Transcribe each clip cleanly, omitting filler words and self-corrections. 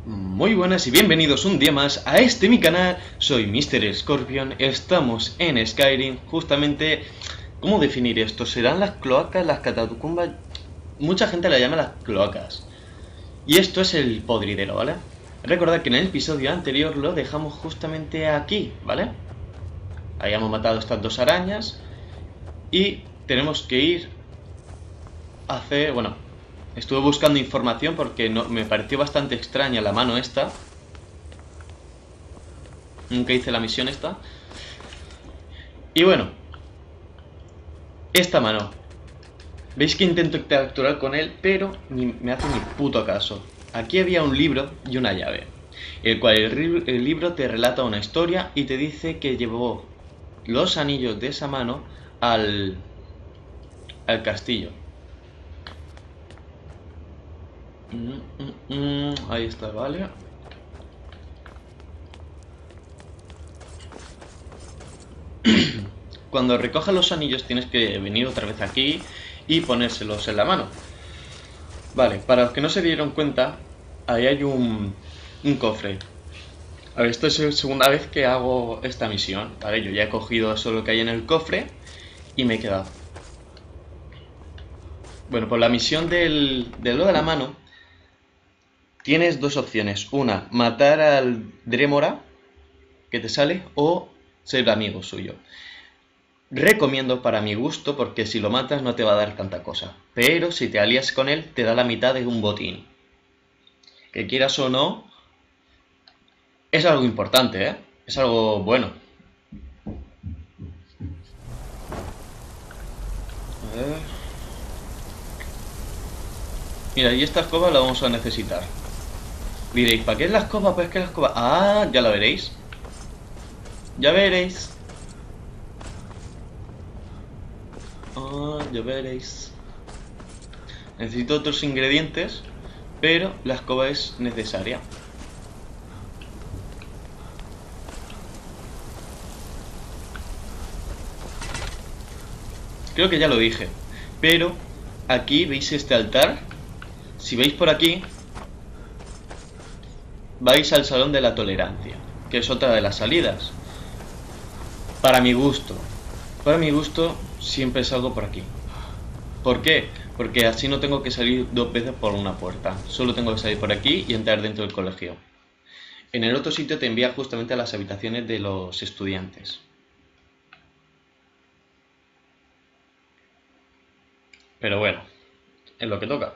Muy buenas y bienvenidos un día más a mi canal. Soy Mr. Scorpion, estamos en Skyrim. Justamente, ¿cómo definir esto? ¿Serán las cloacas, las catacumbas? Mucha gente la llama las cloacas. Y esto es el podridero, ¿vale? Recordad que en el episodio anterior lo dejamos justamente aquí, ¿vale? Habíamos matado estas dos arañas y tenemos que ir a hacer... Bueno, estuve buscando información porque me pareció bastante extraña la mano esta. Nunca hice la misión esta. Y bueno, esta mano. Veis que intento interactuar con él, pero me hace ni puto caso. Aquí había un libro y una llave, el cual el libro te relata una historia y te dice que llevó los anillos de esa mano al, al castillo. Ahí está, vale. Cuando recojas los anillos tienes que venir otra vez aquí y ponérselos en la mano. Vale, para los que no se dieron cuenta, ahí hay un cofre. A ver, esta es la segunda vez que hago esta misión. Vale, yo ya he cogido eso lo que hay en el cofre y me he quedado. Bueno, pues la misión de lo de la mano, tienes dos opciones. Una, matar al Drémora que te sale, o ser amigo suyo. Recomiendo para mi gusto, porque si lo matas no te va a dar tanta cosa. Pero si te alías con él, te da la mitad de un botín. Que quieras o no, es algo importante, ¿eh? Es algo bueno. A ver. Mira, y esta escoba la vamos a necesitar. Diréis, ¿para qué es la escoba? Pues que la escoba... Ah, ya la veréis. Ya veréis. Ah, ya veréis. Necesito otros ingredientes, pero la escoba es necesaria. Creo que ya lo dije. Pero aquí veis este altar. Si veis por aquí, vais al Salón de la Tolerancia, que es otra de las salidas. Para mi gusto. Para mi gusto, siempre salgo por aquí. ¿Por qué? Porque así no tengo que salir dos veces por una puerta. Solo tengo que salir por aquí y entrar dentro del colegio. En el otro sitio te envía justamente a las habitaciones de los estudiantes. Pero bueno, es lo que toca.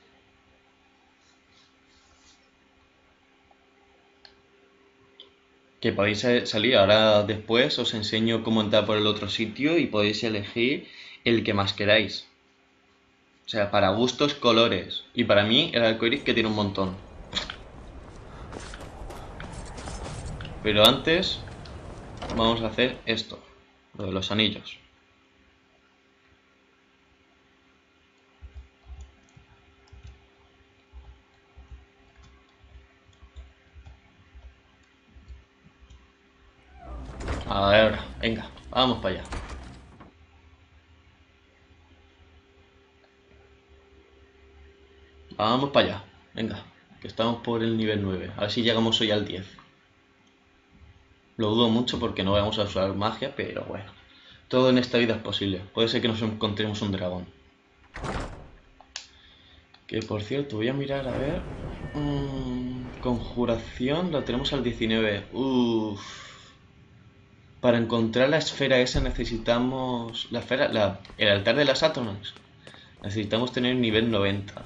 Que podéis salir, ahora después os enseño cómo entrar por el otro sitio y podéis elegir el que más queráis. O sea, para gustos, colores. Y para mí el arcoiris que tiene un montón. Pero antes vamos a hacer esto, lo de los anillos. A ver, venga, vamos para allá. Vamos para allá, venga, que estamos por el nivel 9. A ver si llegamos hoy al 10. Lo dudo mucho porque no vamos a usar magia, pero bueno. Todo en esta vida es posible. Puede ser que nos encontremos un dragón. Que por cierto, voy a mirar a ver. Conjuración lo tenemos al 19. Uff. Para encontrar la esfera esa necesitamos... La esfera, el altar de las átomos. Necesitamos tener nivel 90.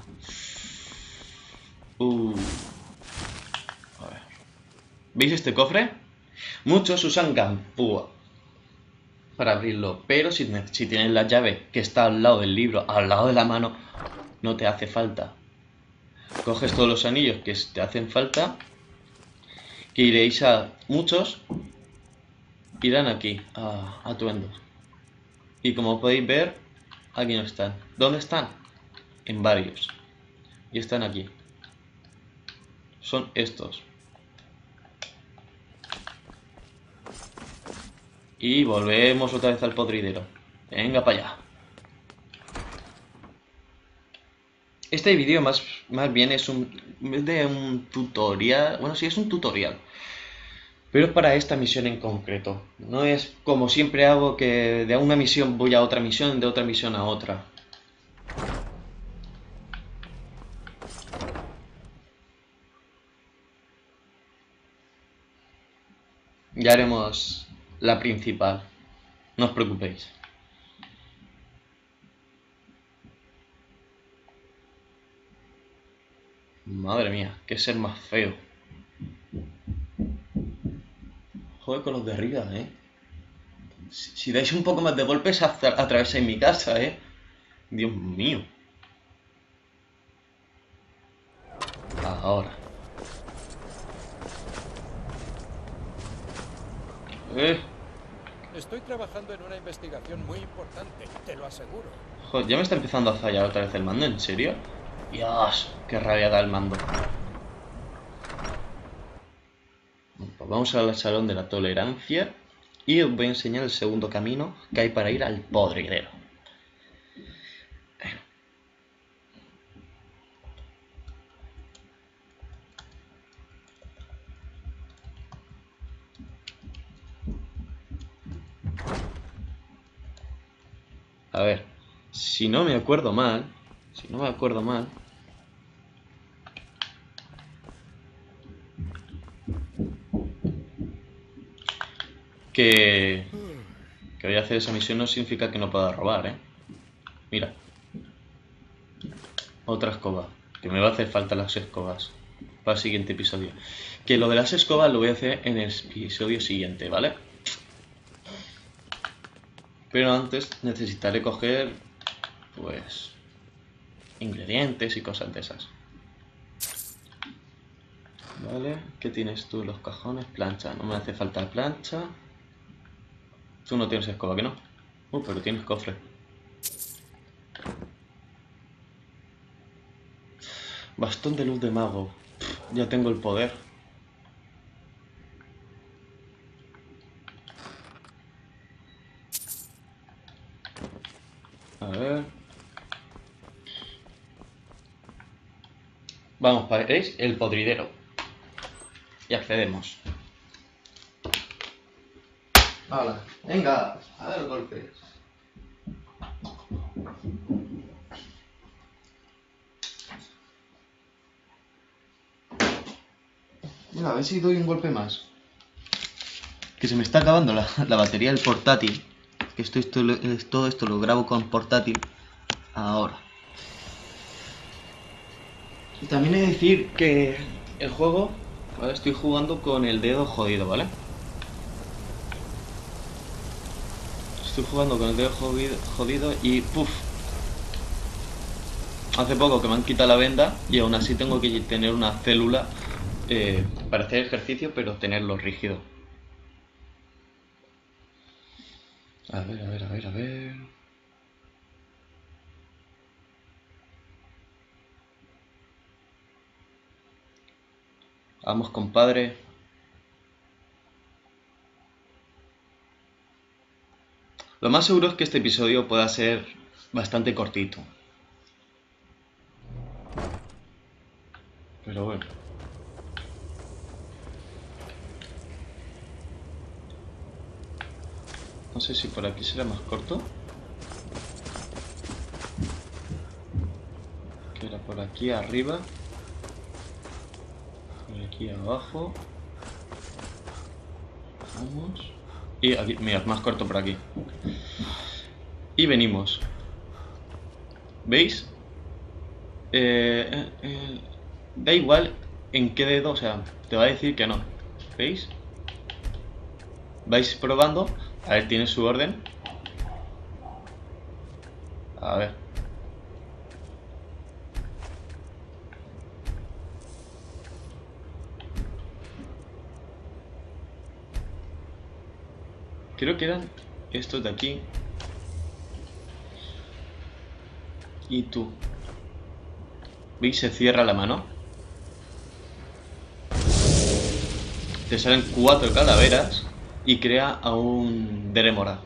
Uh. A ver. ¿Veis este cofre? Muchos usan ganpúa para abrirlo, pero si tienes la llave que está al lado del libro, al lado de la mano, no te hace falta. Coges todos los anillos que te hacen falta, que iréis a... Muchos irán aquí, a atuendos. Y como podéis ver, aquí no están. ¿Dónde están? En varios. Y están aquí. Son estos. Y volvemos otra vez al podridero. Venga para allá. Este vídeo más bien es de un tutorial. Bueno, sí, es un tutorial. Pero es para esta misión en concreto. No es como siempre hago que de una misión voy a otra misión, de otra misión a otra. Ya haremos la principal. No os preocupéis. Madre mía, qué ser más feo. Joder con los de arriba, ¿eh? Si dais un poco más de golpes, atravesáis mi casa, ¿eh? Dios mío. Ahora. Eh. Estoy trabajando en una investigación muy importante, te lo aseguro. Joder, ya me está empezando a fallar otra vez el mando, ¿en serio? Dios, qué rabia da el mando. Bueno, pues vamos al salón de la tolerancia y os voy a enseñar el segundo camino que hay para ir al podridero. A ver, si no me acuerdo mal, que voy a hacer esa misión no significa que no pueda robar, ¿eh? Mira, otra escoba, que me va a hacer falta las escobas para el siguiente episodio. Que lo de las escobas lo voy a hacer en el episodio siguiente, ¿vale? Pero antes necesitaré coger, pues, ingredientes y cosas de esas. Vale, ¿qué tienes tú? Los cajones, plancha. No me hace falta plancha. Tú no tienes escoba, ¿que no? Pero tienes cofre. Bastón de luz de mago. Ya tengo el poder. A ver. Vamos, ¿veis? El podridero. Y accedemos. Hola, venga, a ver golpes. Mira, a ver si doy un golpe más. Que se me está acabando la batería del portátil. Que todo esto lo grabo con portátil. Ahora. Y también he de decir que el juego, ahora estoy jugando con el dedo jodido, ¿vale? Estoy jugando con el dedo jodido y ¡puf! Hace poco que me han quitado la venda y aún así tengo que tener una célula para hacer ejercicio, pero tenerlo rígido. A ver, a ver, a ver, a ver. Vamos, compadre. Lo más seguro es que este episodio pueda ser bastante cortito. Pero bueno. No sé si por aquí será más corto. Que era por aquí arriba. Por aquí abajo. Vamos. Y aquí, mira, más corto por aquí. Y venimos. ¿Veis? Da igual en qué dedo, o sea, te va a decir que no. ¿Veis? Vais probando. A ver, tiene su orden. A ver. Creo que eran estos de aquí. Y tú. ¿Veis? Se cierra la mano. Te salen 4 calaveras y crea a un Deremora.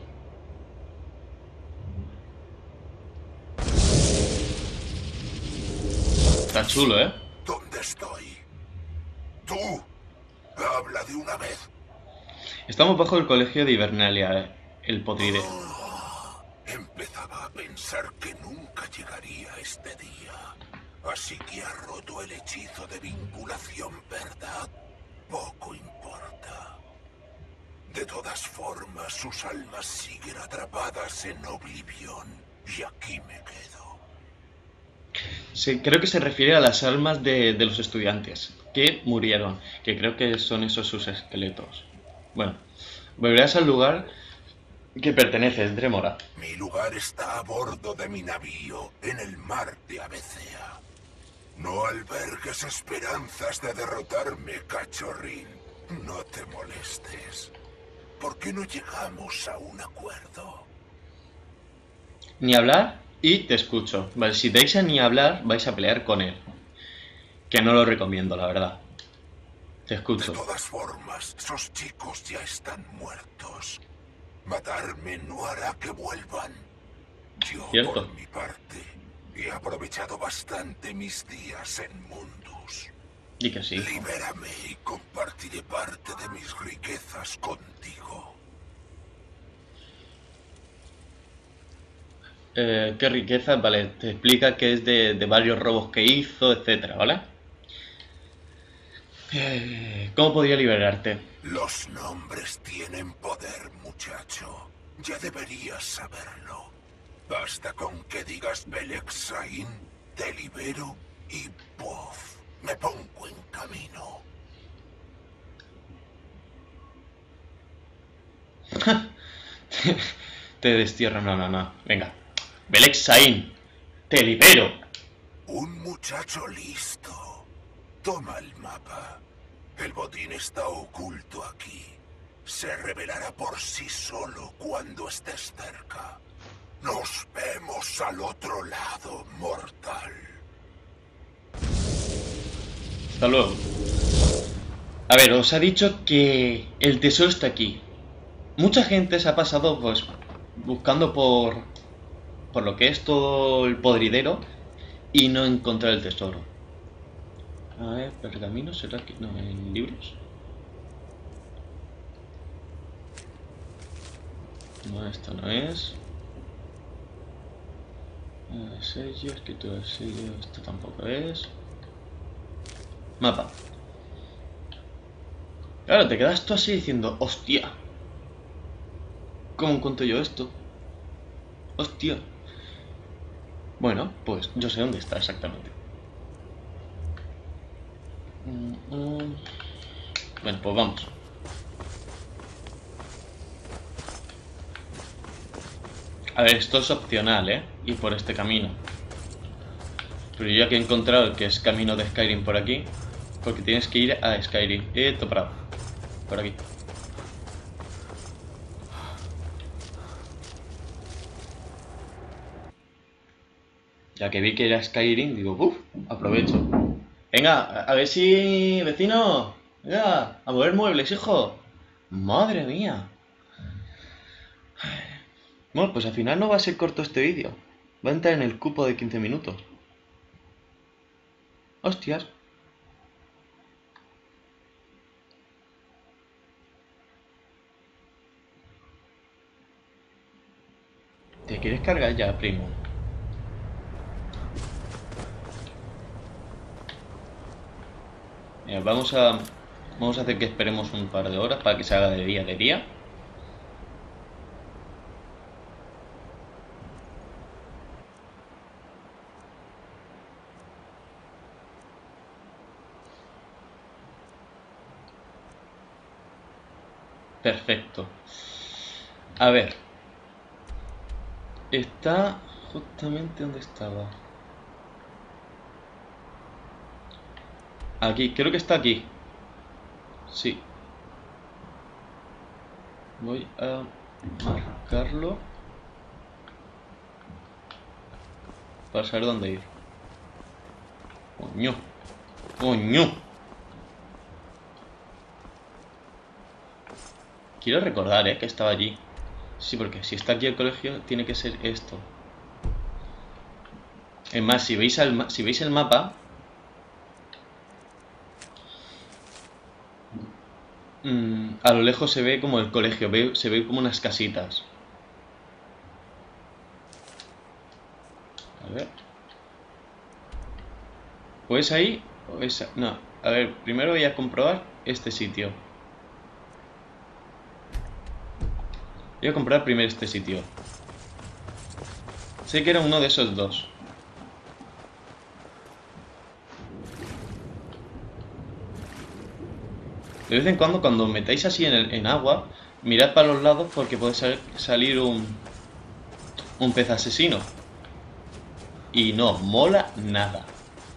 Está chulo, ¿eh? ¿Dónde estoy? ¡Tú! ¡Habla de una vez! Estamos bajo el colegio de Hibernalia, el podridero. Empezaba a pensar que nunca llegaría este día. Así que ha roto el hechizo de vinculación, ¿verdad? Poco importa. De todas formas, sus almas siguen atrapadas en Oblivión. Y aquí me quedo. Sí, creo que se refiere a las almas de los estudiantes que murieron, que creo que son esos sus esqueletos. Bueno, volverás al lugar que perteneces, Dremora. Mi lugar está a bordo de mi navío, en el mar de Abecea. No albergues esperanzas de derrotarme, cachorrín. No te molestes. ¿Por qué no llegamos a un acuerdo? Ni hablar y te escucho. Vale, si dais a ni hablar, vais a pelear con él. Que no lo recomiendo, la verdad. Te escucho. De todas formas, esos chicos ya están muertos. Matarme no hará que vuelvan. Yo, ¿Cierto? por mi parte, he aprovechado bastante mis días en Mundus. Y que sí. Libérame y compartiré parte de mis riquezas contigo. ¿Qué riqueza? Vale, te explica que es de varios robos que hizo, etcétera, ¿vale? ¿Cómo podría liberarte? Los nombres tienen poder, muchacho. Ya deberías saberlo. Basta con que digas Belexain, te libero y ¡puf! Me pongo en camino. Te destierro, no. Venga. Belexain, te libero. Un muchacho listo. Toma el mapa. El botín está oculto aquí. Se revelará por sí solo cuando estés cerca. Nos vemos al otro lado, mortal. Hasta luego. A ver, os ha dicho que el tesoro está aquí. Mucha gente se ha pasado pues buscando por lo que es todo el podridero y no encontrar el tesoro. A ver, pergaminos, ¿será que no? ¿En libros? No, esto no es. Sello, escritura de sello, esto tampoco es. Mapa. Claro, te quedas tú así diciendo, hostia. ¿Cómo encuentro yo esto? Hostia. Bueno, pues yo sé dónde está exactamente. Bueno, pues vamos. A ver, esto es opcional, ¿eh? Ir por este camino. Pero yo aquí he encontrado que es camino de Skyrim por aquí. Porque tienes que ir a Skyrim. Parado. Por aquí. Ya que vi que era Skyrim, digo, uff, aprovecho. Venga, a ver si... Vecino, venga, a mover muebles, hijo. Madre mía. Bueno, pues al final no va a ser corto este vídeo. Va a entrar en el cupo de 15 minutos. Hostias. ¿Te quieres cargar ya, primo? Mira, vamos a hacer que esperemos un par de horas para que se haga de día. Perfecto. A ver. Está justamente donde estaba. Aquí, creo que está aquí. Sí. Voy a marcarlo para saber dónde ir. Coño. Quiero recordar, que estaba allí. Sí, porque si está aquí el colegio, tiene que ser esto. Es más, si veis el mapa, A lo lejos se ve como el colegio, se ve como unas casitas. A ver. ¿O es ahí? ¿O es...? No. A ver, primero voy a comprobar este sitio. Voy a comprobar primero este sitio. Sé que era uno de esos dos. De vez en cuando os metáis así en agua, mirad para los lados porque puede salir un pez asesino. Y no mola nada.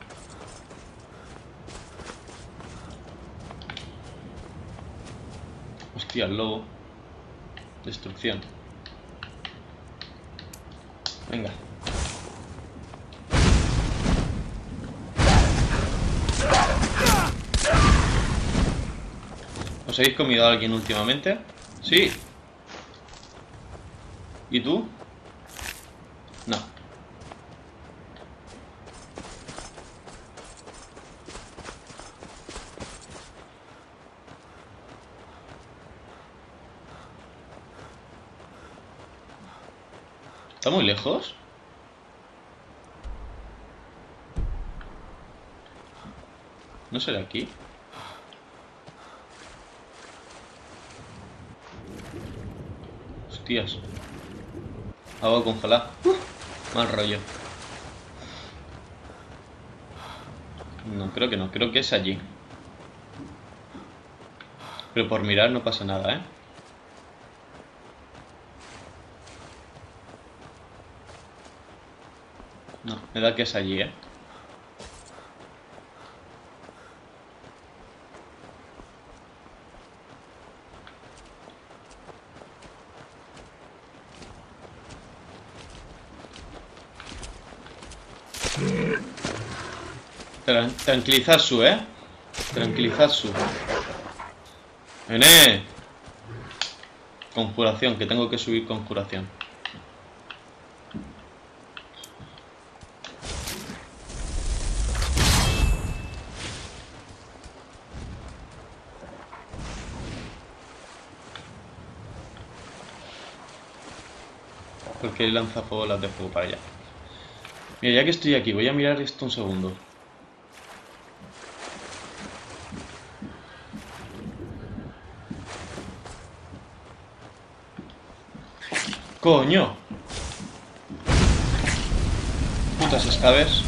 Hostia, el lobo. Destrucción. Venga. ¿Os habéis comido a alguien últimamente? Sí. ¿Y tú? No. ¿Está muy lejos? ¿No será aquí? Hostias. Agua congelada. Mal rollo. No, creo que no. Creo que es allí. Pero por mirar no pasa nada, ¿eh? No, me da que es allí, ¿eh? Tranquilizad su, ¿eh? Tranquilizad su. ¡Vene! Conjuración, que tengo que subir conjuración. Porque lanza fuego las de fuego para allá. Mira, ya que estoy aquí, voy a mirar esto un segundo. ¡Coño! Putas escabes.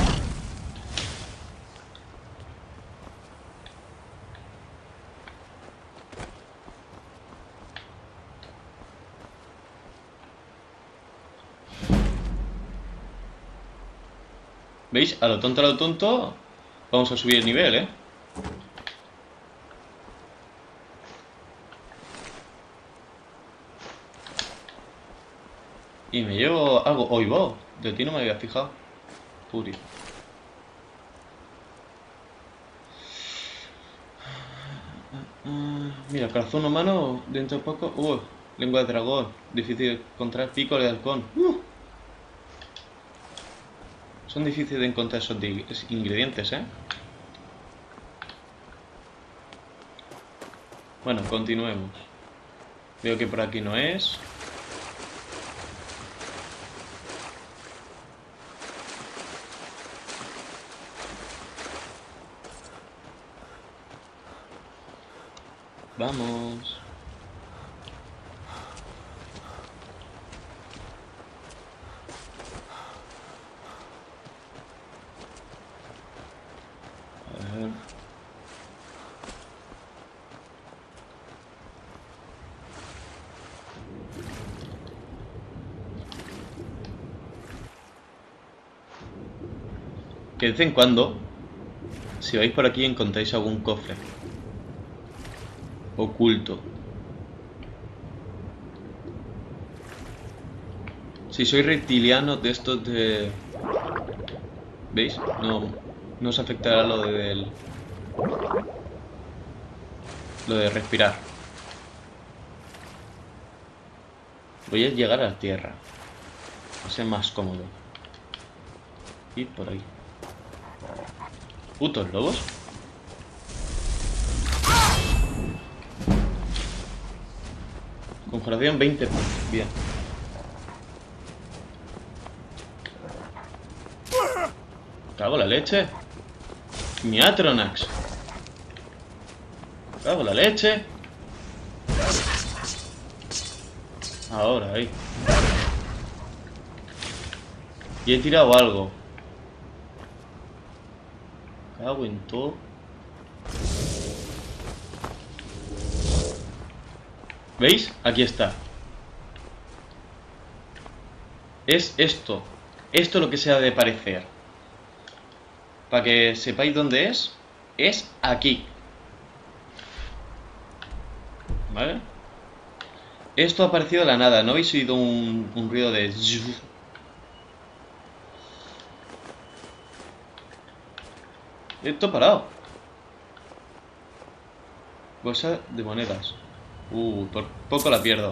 ¿Veis? A lo tonto, vamos a subir el nivel, ¿eh? Y me llevo algo. ¡Oigo! De ti no me había fijado. Puri. Mira, corazón humano, dentro de poco. Lengua de dragón. Difícil de encontrar. Pico de halcón. Son difíciles de encontrar esos ingredientes, ¿eh? Bueno, continuemos. Veo que por aquí no es. Vamos. A ver. Que de vez en cuando, si vais por aquí encontráis algún cofre oculto. Si sois reptilianos de estos de... ¿Veis? No os afectará lo de respirar. Voy a llegar a la tierra. Va a ser más cómodo. Y por ahí. ¿Putos lobos? Conjuración 20 puntos. Bien. Cago en la leche. Mi Atronax. Cago en la leche. Ahora, ahí. Y he tirado algo. Cago en todo. ¿Veis? Aquí está. Es esto. Esto lo que se ha de parecer. Para que sepáis dónde es aquí. ¿Vale? Esto ha aparecido de la nada. ¿No habéis oído un ruido de... Esto ha parado. Bolsa de monedas. Por poco la pierdo.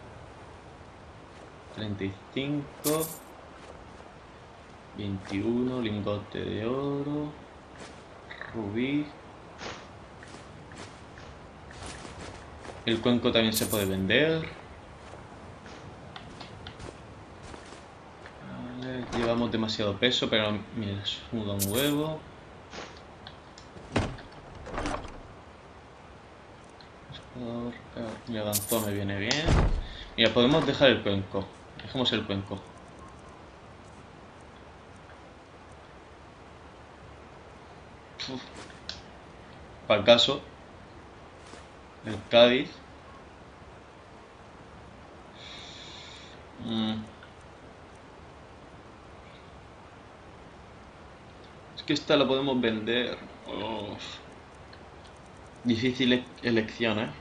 35. 21. Lingote de oro. Rubí. El cuenco también se puede vender. Vale, llevamos demasiado peso, pero mira, suda un huevo. Levantó, me viene bien. Mira, podemos dejar el cuenco. Dejemos el cuenco. Para el caso. El Cádiz. Es que esta la podemos vender. Difícil elección, ¿eh?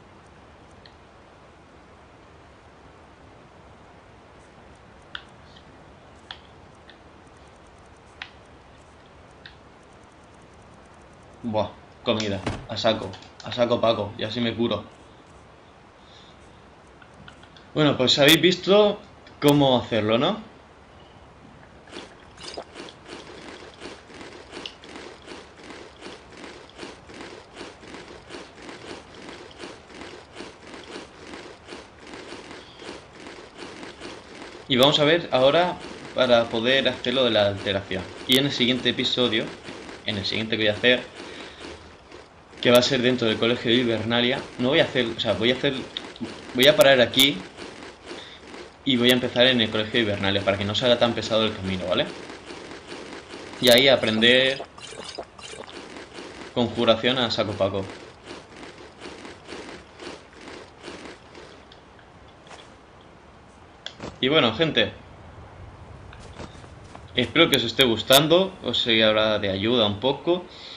Buah, comida, a saco Paco, y así me curo. Bueno, pues habéis visto cómo hacerlo, ¿no? Y vamos a ver ahora para poder hacer lo de la alteración. Y en el siguiente episodio, en el siguiente que voy a hacer, que va a ser dentro del colegio de Hibernalia, no voy a hacer, o sea, voy a parar aquí y voy a empezar en el colegio de Hibernalia para que no se haga tan pesado el camino, ¿vale? Y ahí aprender conjuración a saco paco. Y bueno, gente, espero que os esté gustando, os sea de ayuda un poco.